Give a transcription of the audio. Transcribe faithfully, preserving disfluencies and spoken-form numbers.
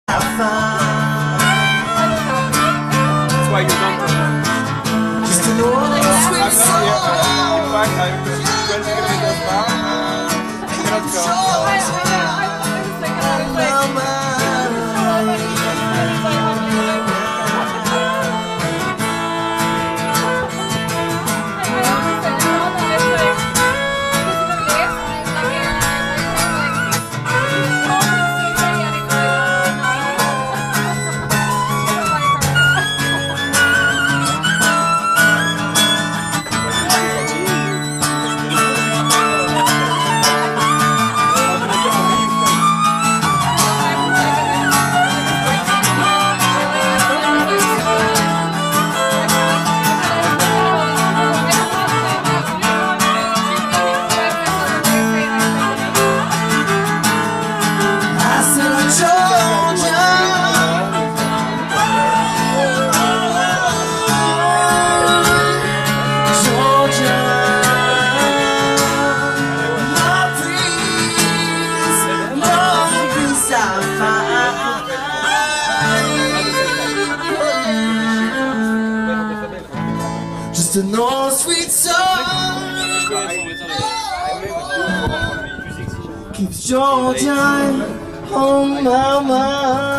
That's why you're not just to know I'm not here. In fact, I'm twenty kilometers far. I cannot come. Just a no sweet song keeps Georgia on my mind.